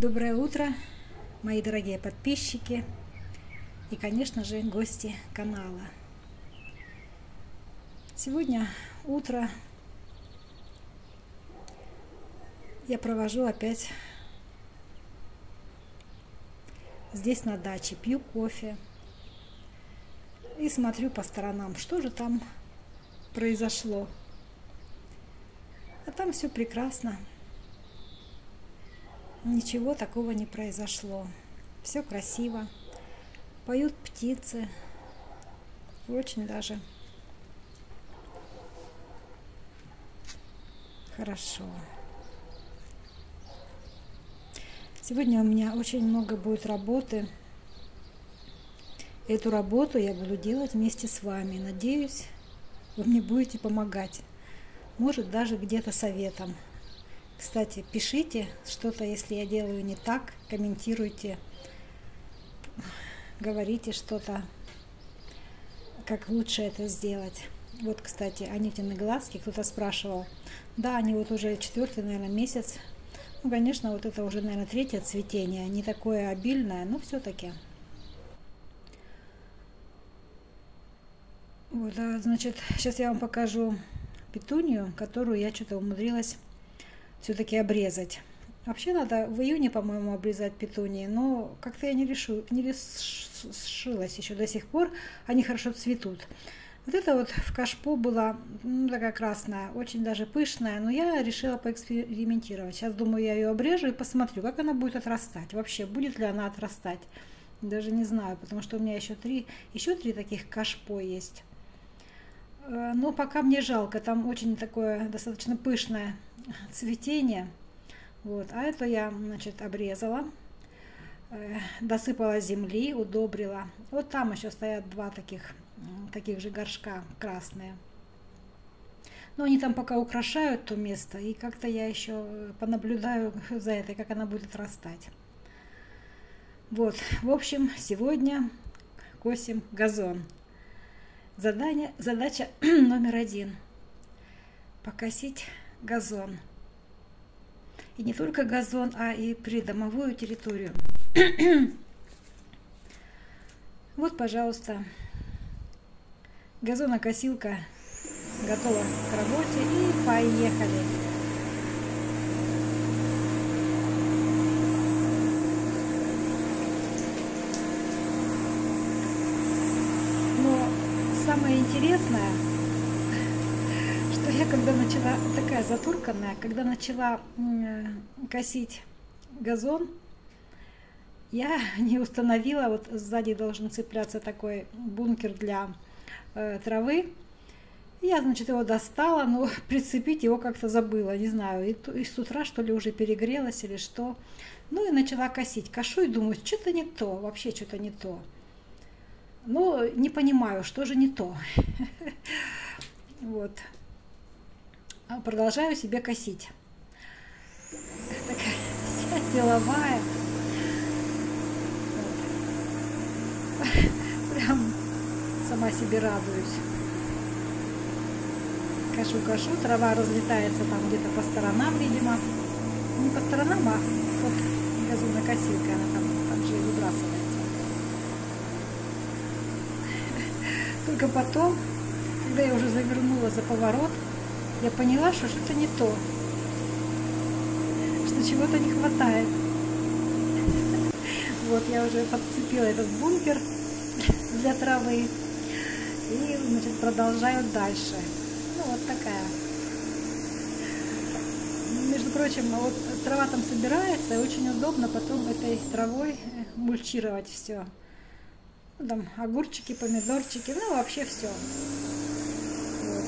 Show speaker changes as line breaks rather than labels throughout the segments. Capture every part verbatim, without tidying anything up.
Доброе утро, мои дорогие подписчики и, конечно же, гости канала. Сегодня утро я провожу опять здесь на даче, пью кофе и смотрю по сторонам, что же там произошло. А там все прекрасно. Ничего такого не произошло. Все красиво. Поют птицы. Очень даже хорошо. Сегодня у меня очень много будет работы. Эту работу я буду делать вместе с вами. Надеюсь, вы мне будете помогать. Может, даже где-то советом. Кстати, пишите что-то, если я делаю не так, комментируйте, говорите что-то, как лучше это сделать. Вот, кстати, Анютины глазки, кто-то спрашивал. Да, они вот уже четвертый, наверное, месяц. Ну, конечно, вот это уже, наверное, третье цветение, не такое обильное, но все-таки. Вот, а, значит, сейчас я вам покажу петунию, которую я что-то умудрилась все-таки обрезать. Вообще надо в июне, по-моему, обрезать петунии, но как-то я не, решу, не решилась еще до сих пор. Они хорошо цветут. Вот это вот в кашпо была, ну, такая красная, очень даже пышная, но я решила поэкспериментировать. Сейчас, думаю, я ее обрежу и посмотрю, как она будет отрастать. Вообще, будет ли она отрастать. Даже не знаю, потому что у меня еще три, еще три таких кашпо есть. Но пока мне жалко, там очень такое достаточно пышное цветение. Вот. А это я, значит, обрезала, э, досыпала земли, удобрила. Вот там еще стоят два таких, таких же горшка красные. Но они там пока украшают то место, и как-то я еще понаблюдаю за этой, как она будет растать. Вот, в общем, сегодня косим газон. Задание, задача номер один – покосить газон. И не только газон, а и придомовую территорию. Вот, пожалуйста, газонокосилка готова к работе, и поехали. Самое интересное, что я когда начала, такая затурканная, когда начала э, косить газон, я не установила, вот сзади должен цепляться такой бункер для э, травы. Я, значит, его достала, но прицепить его как-то забыла, не знаю, и, и с утра, что ли, уже перегрелась или что. Ну и начала косить. Кошу и думаю, что-то не то, вообще что-то не то. Но не понимаю, что же не то. Вот. Продолжаю себе косить. Такая вся деловая. Прям сама себе радуюсь. Кашу-кашу, трава разлетается там где-то по сторонам, видимо. Не по сторонам, а вот газонокосилка, она там, там же и выбрасывается. Только потом, когда я уже завернула за поворот, я поняла, что что-то не то, что чего-то не хватает. Вот, я уже подцепила этот бункер для травы и, значит, продолжаю дальше. Ну, вот такая. Между прочим, вот трава там собирается, и очень удобно потом этой травой мульчировать все. Там огурчики, помидорчики, ну вообще все. Вот.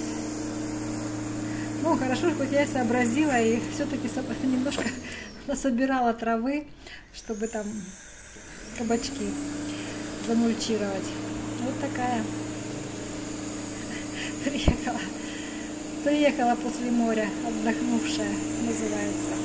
Ну хорошо, хоть я сообразила и все-таки немножко насобирала травы, чтобы там кабачки замульчировать. Вот такая. Приехала. Приехала после моря, отдохнувшая, называется.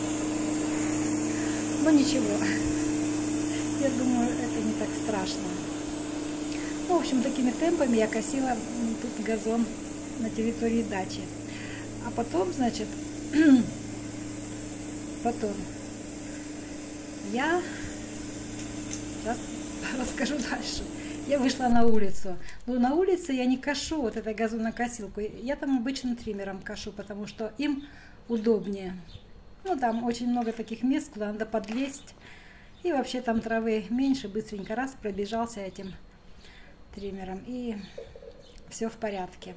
Но ничего. Я думаю, это не так страшно. Ну, в общем, такими темпами я косила тут газон на территории дачи. А потом, значит, потом Я сейчас расскажу дальше. Я вышла на улицу. Но на улице я не кашу вот этой газонокосилку. Я там обычным триммером кашу, потому что им удобнее. Ну, там очень много таких мест, куда надо подлезть. И вообще там травы меньше, быстренько раз пробежался этим триммером. И все в порядке.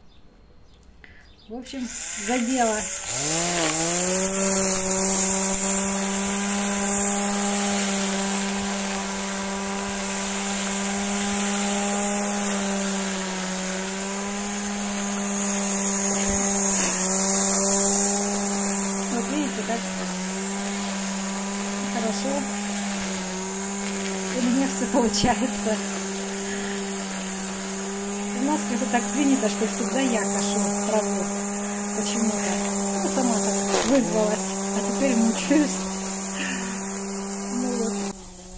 В общем, за дело. Вот видите, как хорошо у меня все получается. У нас как-то так принято, что всегда я кашу траву. Почему-то. Ну, сама так вызвалась, а теперь мучаюсь. Ну вот.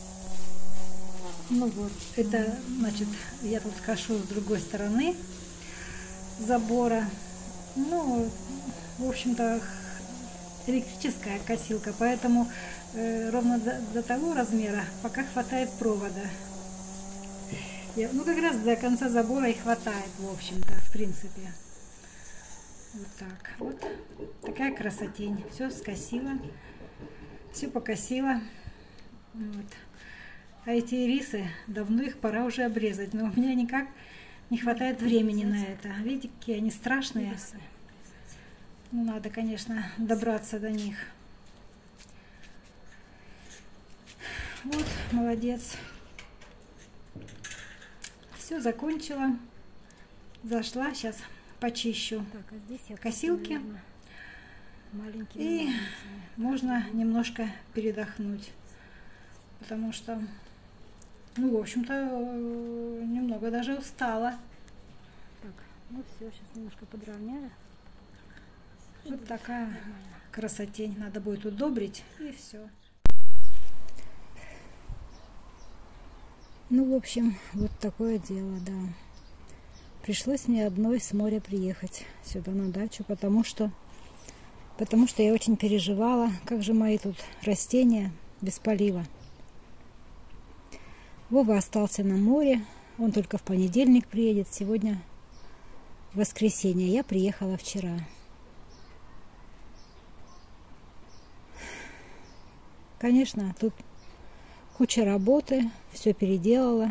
Ну вот. Это, значит, я тут кашу с другой стороны забора. Ну, в общем-то, электрическая косилка, поэтому э, ровно до, до того размера, пока хватает провода. Я, ну, как раз до конца забора и хватает, в общем-то, в принципе. Вот так. Вот такая красотень. Все скосила, все покосила. Вот. А эти ирисы, давно их пора уже обрезать, но у меня никак не хватает времени на это. Видите, какие они страшные. Ну, надо, конечно, добраться до них. Вот, молодец. Все, закончила. Зашла, сейчас почищу
так, а здесь я
косилки.
Маленькие.
И можно немножко передохнуть. Потому что, ну, в общем-то, немного даже устала.
Так, ну все, сейчас немножко подровняю.
Вот такая красотень. Надо будет удобрить, и все.
Ну, в общем, вот такое дело, да. Пришлось мне одной с моря приехать сюда на дачу, потому что, потому что я очень переживала, как же мои тут растения без полива. Вова остался на море, он только в понедельник приедет, сегодня воскресенье, я приехала вчера. Конечно, тут куча работы, все переделала.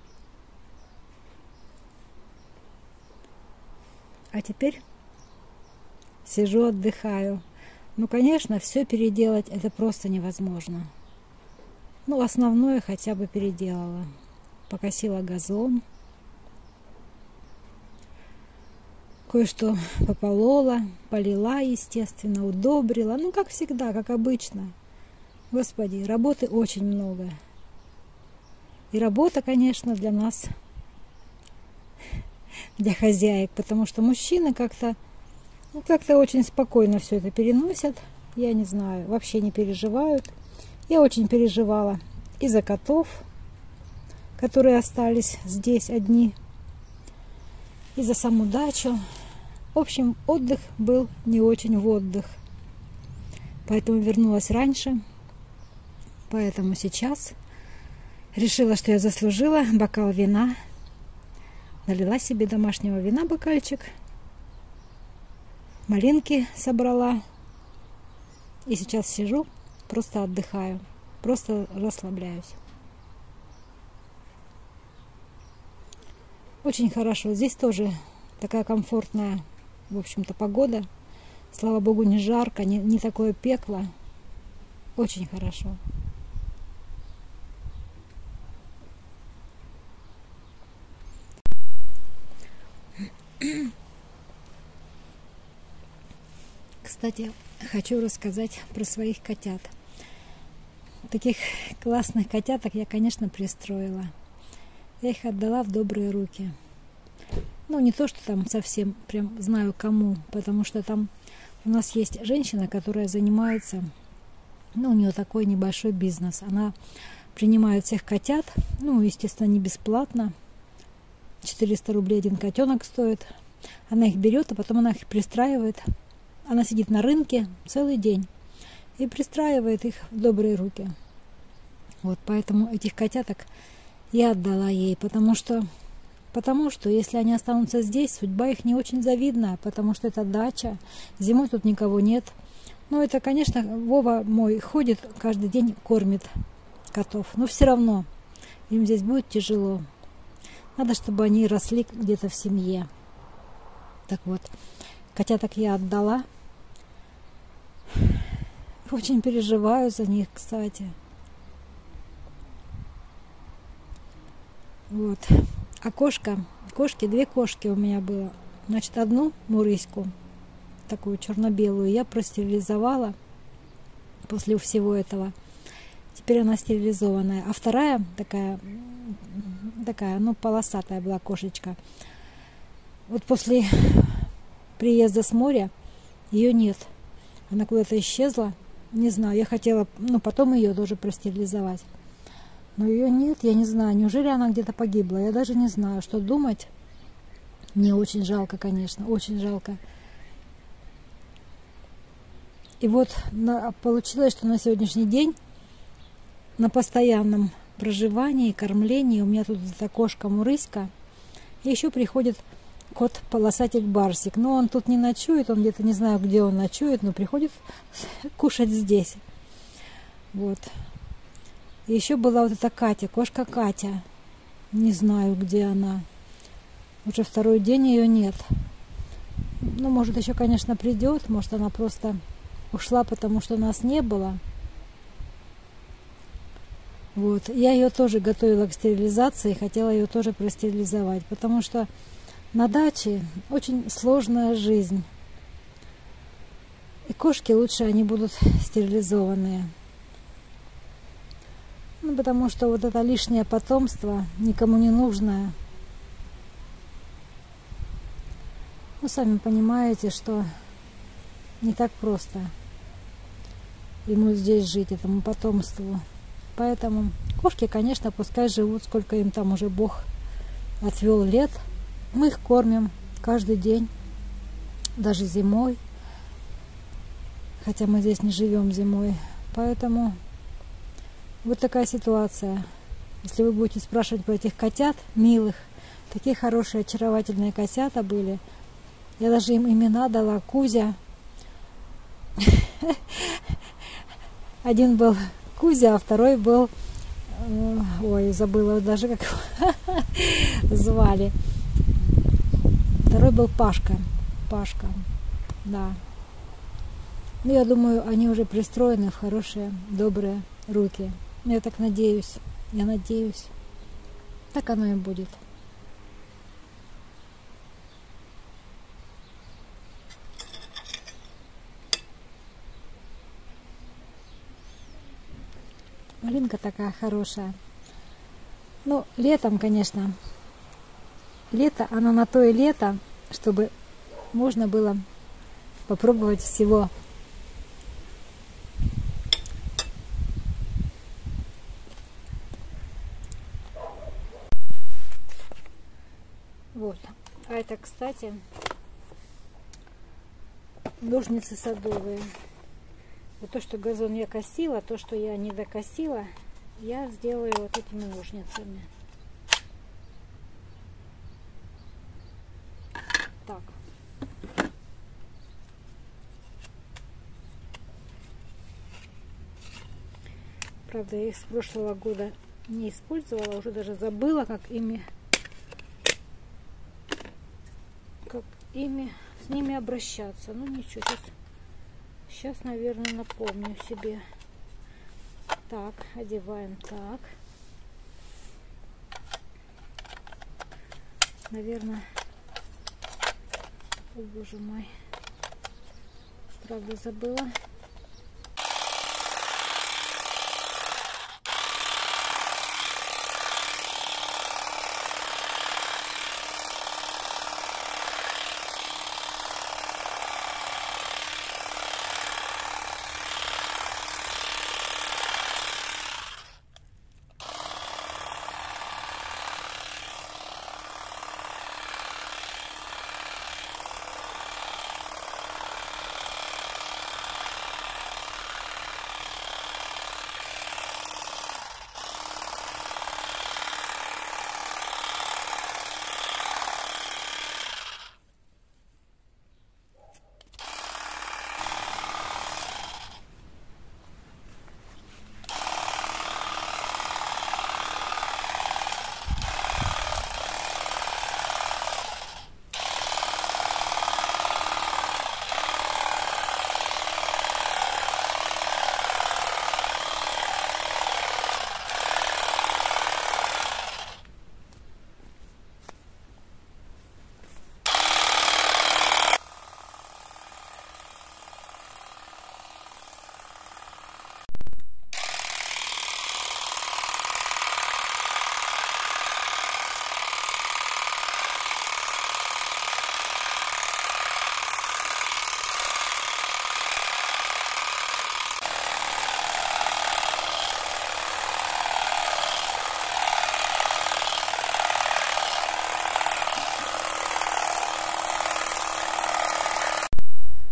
А теперь сижу, отдыхаю. Ну, конечно, все переделать это просто невозможно. Ну, основное хотя бы переделала. Покосила газон. Кое-что пополола, полила, естественно, удобрила. Ну, как всегда, как обычно. Господи, работы очень много. И работа, конечно, для нас, для хозяек, потому что мужчины как-то, ну, как-то очень спокойно все это переносят. Я не знаю, вообще не переживают. Я очень переживала и за котов, которые остались здесь одни, и за саму дачу. В общем, отдых был не очень в отдых. Поэтому вернулась раньше. Поэтому сейчас решила, что я заслужила бокал вина. Налила себе домашнего вина бокальчик. Малинки собрала. И сейчас сижу, просто отдыхаю. Просто расслабляюсь. Очень хорошо. Здесь тоже такая комфортная, в общем-то, погода. Слава богу, не жарко, не, не такое пекло. Очень хорошо. Кстати, хочу рассказать про своих котят. Таких классных котяток я, конечно, пристроила. Я их отдала в добрые руки. Ну, не то, что там совсем прям знаю кому, потому что там у нас есть женщина, которая занимается, ну, у нее такой небольшой бизнес. Она принимает всех котят, ну, естественно, не бесплатно. четыреста рублей один котенок стоит. Она их берет, а потом она их пристраивает. Она сидит на рынке целый день и пристраивает их в добрые руки. Вот поэтому этих котяток я отдала ей, потому что, потому что если они останутся здесь, судьба их не очень завидна, потому что это дача, зимой тут никого нет. Но это, конечно, Вова мой ходит каждый день, кормит котов, но все равно им здесь будет тяжело. Надо, чтобы они росли где-то в семье. Так вот, котяток я отдала. Очень переживаю за них, кстати. Вот. А кошка, кошки, две кошки у меня было. Значит, одну мурыську, такую черно-белую, я простерилизовала после всего этого. Теперь она стерилизованная. А вторая такая, такая, ну, полосатая была кошечка. Вот после приезда с моря ее нет. Она куда-то исчезла. Не знаю, я хотела, ну, потом ее тоже простерилизовать. Но ее нет, я не знаю, неужели она где-то погибла. Я даже не знаю, что думать. Мне очень жалко, конечно, очень жалко. И вот на, получилось, что на сегодняшний день на постоянном проживании, кормлении у меня тут эта кошка-мурыська. И еще приходит кот-полосатик-барсик. Но он тут не ночует, он где-то, не знаю, где он ночует, но приходит кушать здесь. Вот. И еще была вот эта Катя, кошка Катя. Не знаю, где она. Уже второй день ее нет. Ну, может, еще, конечно, придет. Может, она просто ушла, потому что нас не было. Вот. Я ее тоже готовила к стерилизации, хотела ее тоже простерилизовать, потому что на даче очень сложная жизнь. И кошки лучше они будут стерилизованные. Ну, потому что вот это лишнее потомство, никому не нужное. Ну, сами понимаете, что не так просто ему здесь жить, этому потомству. Поэтому кошки, конечно, пускай живут, сколько им там уже Бог отвел лет. Мы их кормим каждый день, даже зимой. Хотя мы здесь не живем зимой. Поэтому вот такая ситуация. Если вы будете спрашивать про этих котят, милых, такие хорошие, очаровательные котята были. Я даже им имена дала. Кузя. Один был Кузя, а второй был... Ой, забыла даже, как его звали. Второй был Пашка. Пашка, да. Ну, я думаю, они уже пристроены в хорошие, добрые руки. Я так надеюсь. Я надеюсь. Так оно и будет. Малинка такая хорошая. Ну, летом, конечно. Лето, оно на то и лето, чтобы можно было попробовать всего. Вот. А это, кстати, ножницы садовые. Вот то, что газон я косила, то, что я не докосила, я сделаю вот этими ножницами. Так. Правда, я их с прошлого года не использовала, уже даже забыла, как ими, как ими, с ними обращаться. Ну ничего, сейчас, сейчас, наверное, напомню себе. Так, одеваем так. Наверное, о боже мой, правда забыла.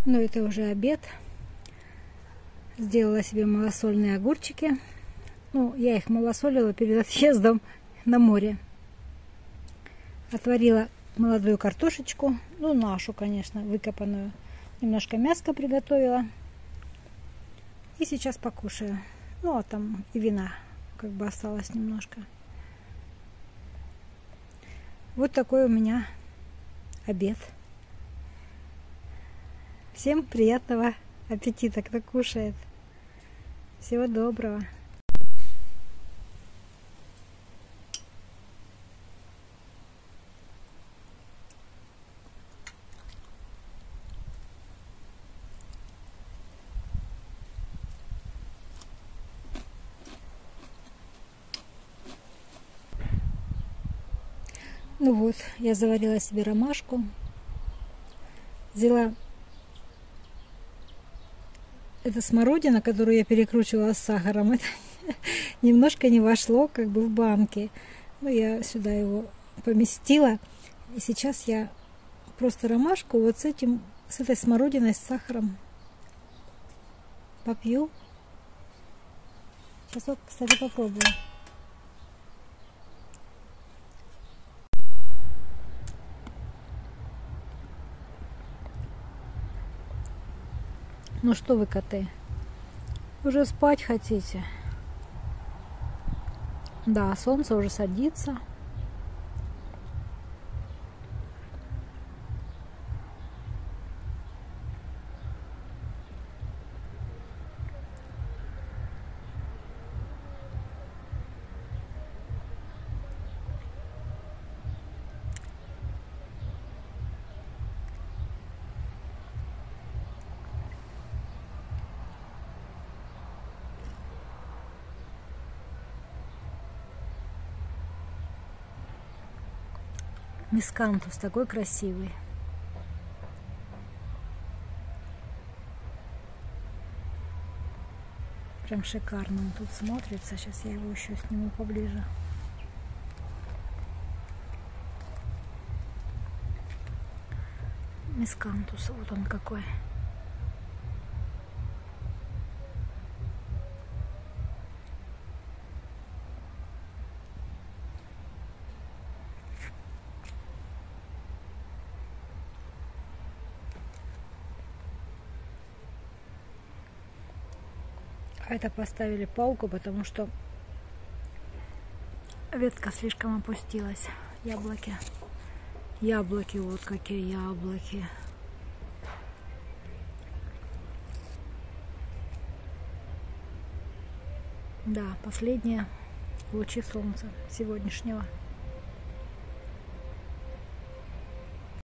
Но это уже обед. Сделала себе малосольные огурчики. Ну, я их малосолила перед отъездом на море. Отварила молодую картошечку. Ну, нашу, конечно, выкопанную. Немножко мяска приготовила. И сейчас покушаю. Ну, а там и вина как бы осталось немножко. Вот такой у меня обед. Всем приятного аппетита, кто кушает. Всего доброго. Ну вот, я заварила себе ромашку. Взяла это смородина, которую я перекручивала с сахаром. Это немножко не вошло как бы в банки. Ну, я сюда его поместила. И сейчас я просто ромашку вот с этим, с этой смородиной с сахаром попью. Сейчас вот, кстати, попробую. Ну что вы, коты, уже спать хотите? Да, солнце уже садится. Мискантус такой красивый. Прям шикарно он тут смотрится. Сейчас я его еще сниму поближе. Мискантус, вот он какой. А это поставили палку, потому что ветка слишком опустилась. Яблоки. Яблоки, вот какие яблоки. Да, последние лучи солнца сегодняшнего.